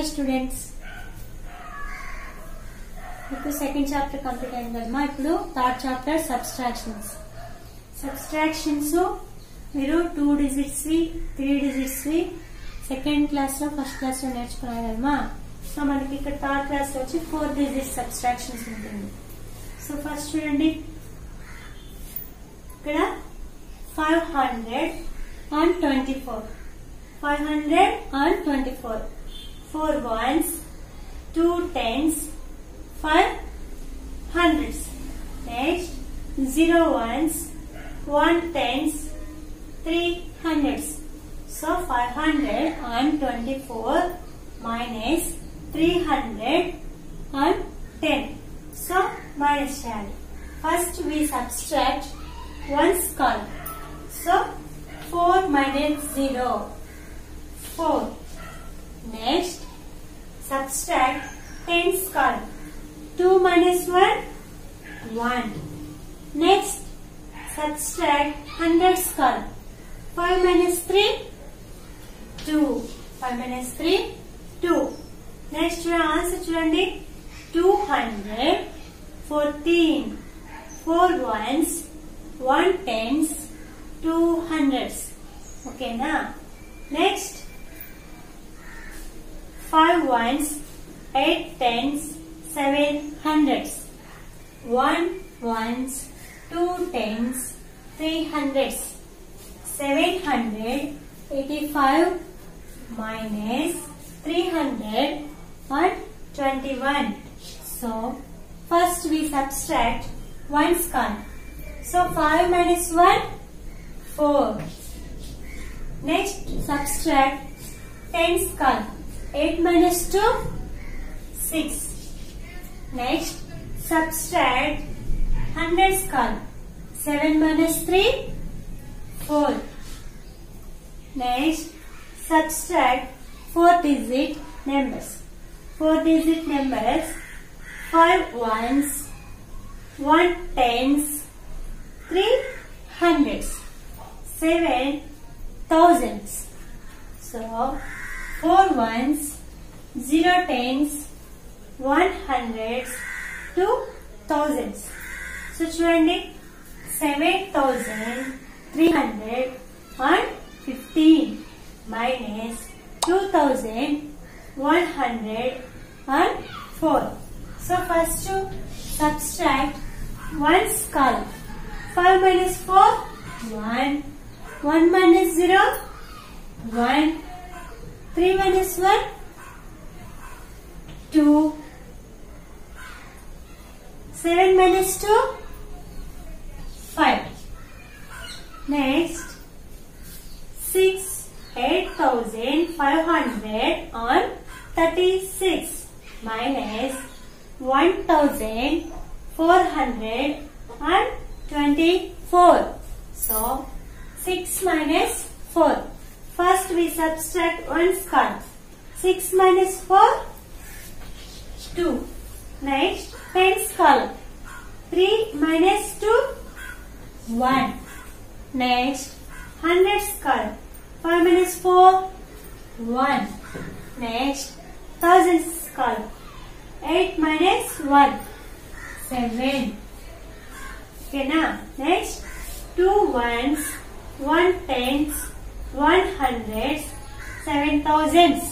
Students, ఇప్పుడు second chapter complete అయింది కదమ్మా. ఇప్పుడు థర్డ్ చాప్టర్ సబ్స్ట్రాక్షన్స్. సబ్స్ట్రాక్షన్స్ మీరు 2 digits 3 digits సెకండ్ క్లాస్ లో ఫస్ట్ క్లాస్ లో నేర్చుకున్నారు కదమ్మా. సో మనకి ఇక్కడ థర్డ్ క్లాస్ లో వచ్చి 4 digits సబ్స్ట్రాక్షన్స్ ఉంటుంది. సో ఫస్ట్ చూడండి, ఇక్కడ 524 4 ones 2 tens 5 hundreds. Next 0 ones 1 tens 3 hundreds. So 524 minus 310. So minus shall. First we subtract ones column. So 4 minus 0 4. Next subtract tens column. 2 minus 1 1. Next subtract hundreds column. 5 minus 3 2. 5 minus 3 2. Next answer చూడండి, 214 4 ones 1 tens 2 hundreds. Okay na? Next 5 ones 8 tens 7 hundreds. 1 ones 2 tens 3 hundreds. 785 minus 321. So first we subtract ones column. So 5 minus 1 4. Next subtract tens column. 8 minus 2 6. Next subtract hundreds column. 7 minus 3 4. Next subtract 4 digit numbers. 4 digit numbers 5 ones 1 tens 3 hundreds 7 thousands. So 4 ones 0 tens 1 hundreds 2 thousands. So చూడండి, 7315 minus 2104. So first subtract ones column. 5 minus 4 1. 1 minus 0 1. 3 minus 1 2. 7 minus 2 5. Next 8500 on 36 minus 1424. So 6 minus 4. First we subtract ones column. 6 minus 4 2. Next tens column. 3 minus 2 1. Next hundreds column. 5 minus 4 1. Next thousands column. 8 minus 1 7. Okay na? Next 2 ones 1 tens 1 hundreds 7 thousands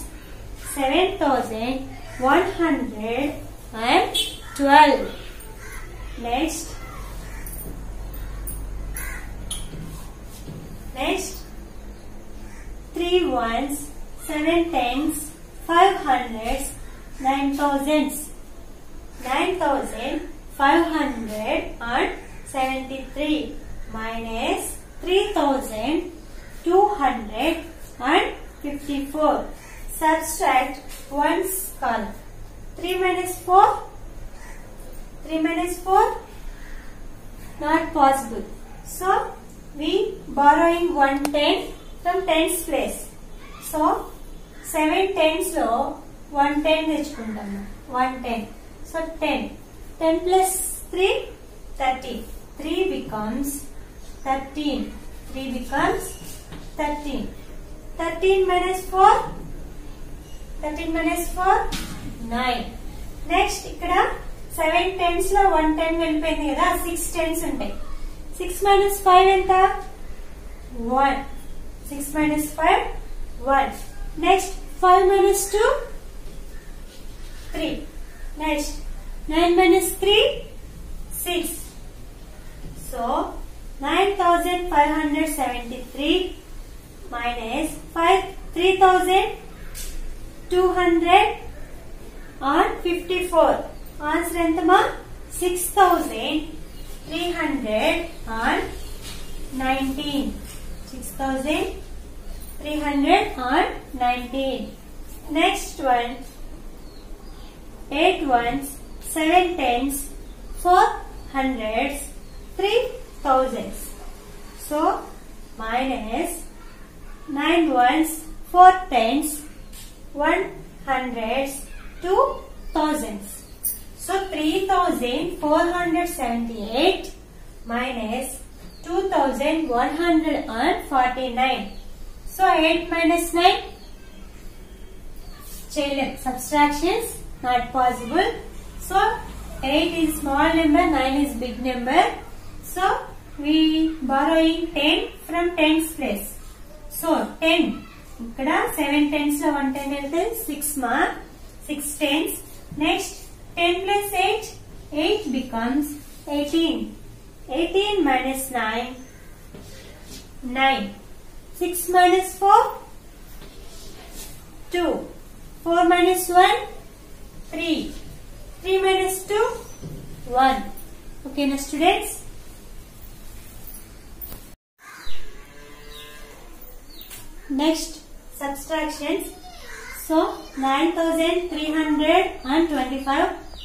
7112. Next 3 ones 7 tens 5 hundreds 9 thousands 9573 minus 3254. Subtract ones column. 3 minus 4 not possible. So we borrowing 110 from tens place. So 7 tens లో 110 తెచ్చుకుంటాము. 110. So 10 plus 3 30. 3 becomes 13. 3 becomes 13. 13 minus 4 13 minus 4 9. Next ఇక్కడ 7 10s లో 1 10 వెళ్ళిపోయింది కదా 6 10s ఉంటాయి 6 minus 5 ఎంత 1 6 minus 5 1. Next 5 minus 2 3. Next 9 minus 3 6. So 9573 minus 3254. Answer entama 6319. 6319. Next one 8 ones, 7 tens, 4 hundreds, 3 thousands. So minus 9 ones, 4 tens, 1 hundreds, 2 thousands. So 3478 minus 2149. So 8 minus 9. Subtractions not possible. So 8 is small number, 9 is big number. So we borrowing 10 from tens place. So 10 ikkada 7 tens lo 1 10 velte 6 tens. Next 10 plus 8 8 becomes 18. 18 minus 9 9. 6 minus 4 2. 4 minus 1 3. 3 minus 2 1. Okay now students, next subtractions. So 9325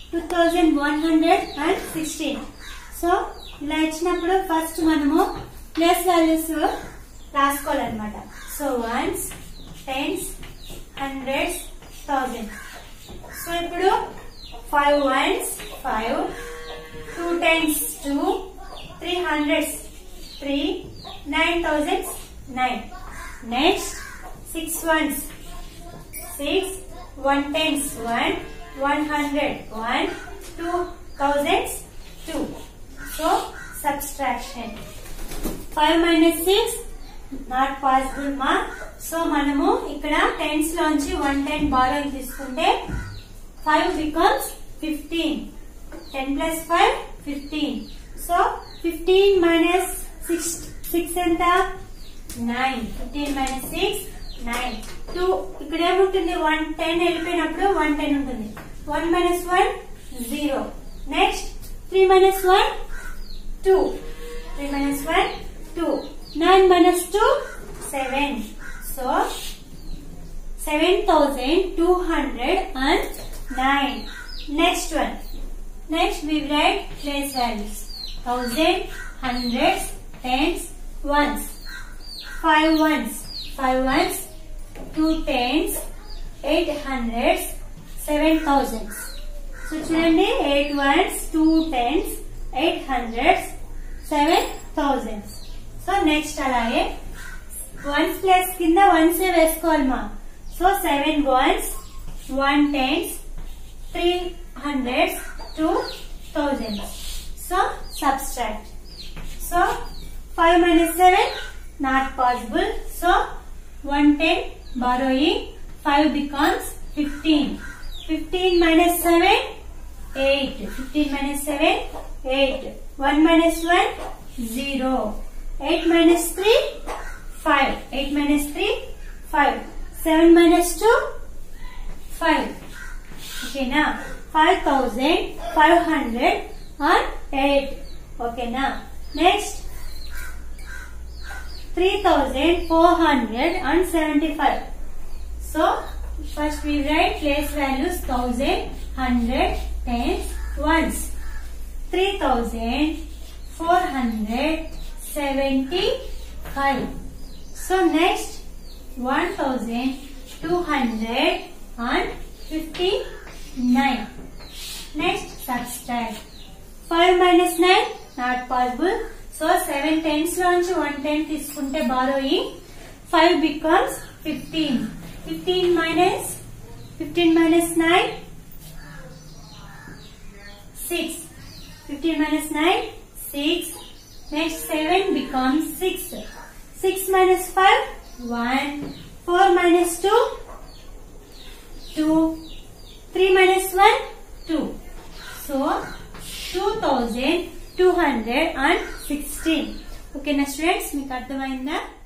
2116. So ఇలా ఇచ్చినప్పుడు ఫస్ట్ మనము place values రాసుకోవాలన్నమాట. So ones, tens, hundreds, thousand. So ఇప్పుడు 5 ones 5, 2 tens 2, 3 hundreds 3, 9 thousands 9. Next 6 ones 6, 1 tens 1, 100 1, 2 thousands 2. So subtraction 5 minus 6 not possible ma. So మనము ఇక్కడ tens లోంచి 110 borrowing తీసుకుంటే 5 becomes 15. 10 plus 5 15. So 15 minus 6 ఎంత 9. 15 minus 6 9. 2 ఇక్కడ ఏముంటుంది 110 వెళ్ళిపోయినప్పుడు 110 ఉంటుంది. 1 minus 1 0. Next 3 minus 1 2. 3 minus 1 2. 9 minus 2 7. So 7209. Next one. Next we write place values. 1000, hundreds, tens, ones. 5 ones, 2 tens, 8 hundreds, 7 thousands. So చూడండి 8 ones, 2 tens, 8 hundreds, 7 thousands. So next అలాగే ones place కింద ones వేసుకోవాలి మా. So 7 ones, 1 tens, 3 hundreds, 2 thousands. So subtract. So 5 minus 7 not possible. So 110 borrowing 5 becomes 15. 15 minus 7 8. 15 minus 7 8. 1 minus 1 0. 8 minus 3 5. 8 minus 3 5. 7 minus 2 5. Okay na. 5508. Okay na. Next 3475. So first we write place values 1000, 100, tens, ones. 3475. So next 1259. Next subtract. 5 minus 9 not possible. So 7 tens లోంచి 110 తీసుకుంటే borrowing 5 becomes 15. 15 minus 15 minus 9, 6. 15 minus 9, 6. Next 7 becomes 6. 6 minus 5, 1. 4 minus 2, 2. 3 minus 1, 2. So 2216. Okay na students, మీకు అర్థమైందా?